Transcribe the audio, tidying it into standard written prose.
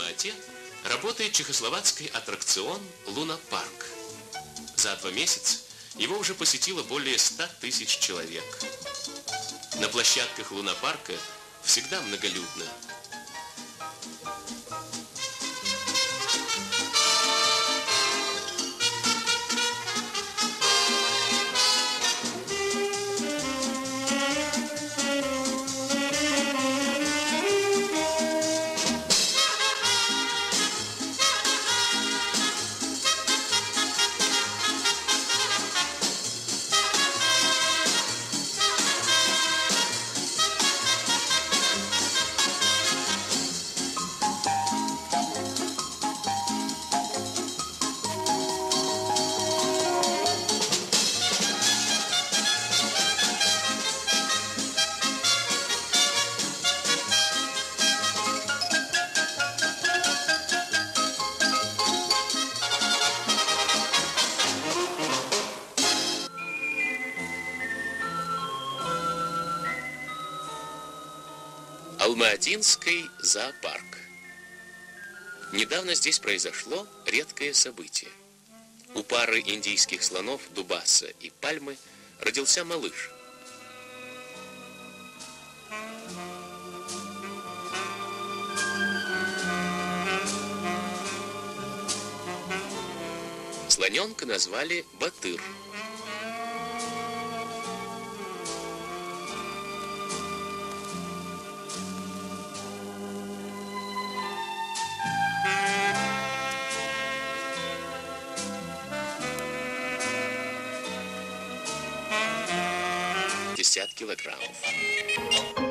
Алма-Ате работает чехословацкий аттракцион «Луна-парк». За 2 месяца его уже посетило более 100 тысяч человек. На площадках Луна-парка всегда многолюдно. Алма-Атинский зоопарк. Недавно здесь произошло редкое событие. У пары индийских слонов Дубаса и Пальмы родился малыш. Слоненка назвали Батыр. Килограммов.